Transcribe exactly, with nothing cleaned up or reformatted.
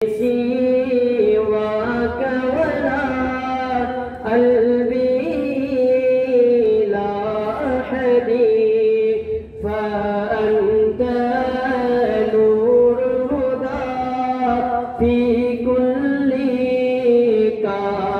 سواك ولا قلبي لا أحد فأنت نور الهدى في كل كون